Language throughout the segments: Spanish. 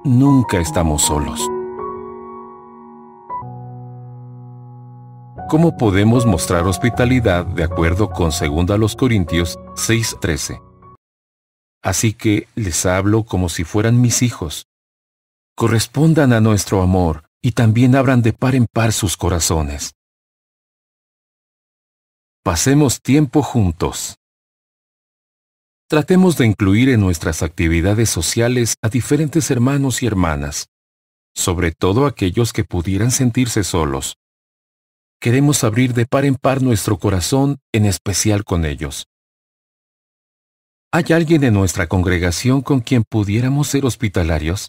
nunca estamos solos. ¿Cómo podemos mostrar hospitalidad de acuerdo con 2 Corintios 6:13? Así que les hablo como si fueran mis hijos. Correspondan a nuestro amor y también abran de par en par sus corazones. Pasemos tiempo juntos. Tratemos de incluir en nuestras actividades sociales a diferentes hermanos y hermanas, sobre todo aquellos que pudieran sentirse solos. Queremos abrir de par en par nuestro corazón, en especial con ellos. ¿Hay alguien en nuestra congregación con quien pudiéramos ser hospitalarios?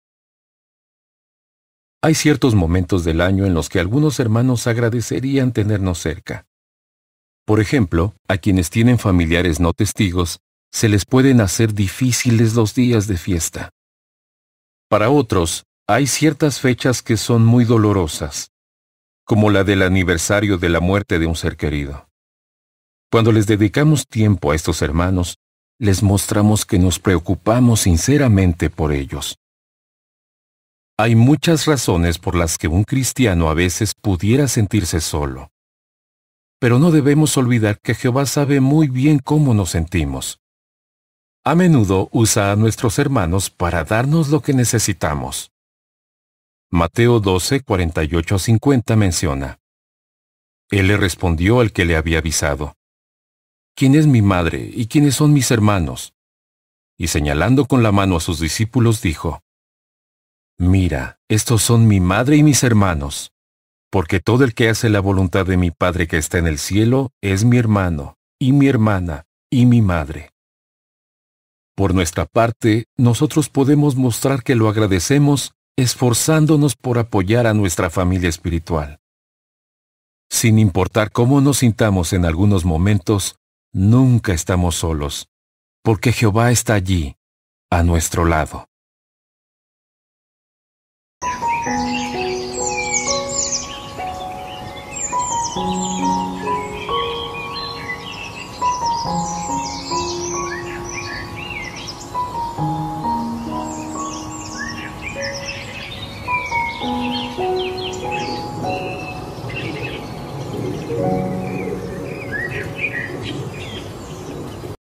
Hay ciertos momentos del año en los que algunos hermanos agradecerían tenernos cerca. Por ejemplo, a quienes tienen familiares no testigos, se les pueden hacer difíciles los días de fiesta. Para otros, hay ciertas fechas que son muy dolorosas, como la del aniversario de la muerte de un ser querido. Cuando les dedicamos tiempo a estos hermanos, les mostramos que nos preocupamos sinceramente por ellos. Hay muchas razones por las que un cristiano a veces pudiera sentirse solo. Pero no debemos olvidar que Jehová sabe muy bien cómo nos sentimos. A menudo usa a nuestros hermanos para darnos lo que necesitamos. Mateo 12, 48-50 menciona: Él le respondió al que le había avisado: ¿Quién es mi madre y quiénes son mis hermanos? Y señalando con la mano a sus discípulos dijo: Mira, estos son mi madre y mis hermanos, porque todo el que hace la voluntad de mi Padre que está en el cielo es mi hermano, y mi hermana, y mi madre. Por nuestra parte, nosotros podemos mostrar que lo agradecemos esforzándonos por apoyar a nuestra familia espiritual. Sin importar cómo nos sintamos en algunos momentos, nunca estamos solos, porque Jehová está allí, a nuestro lado.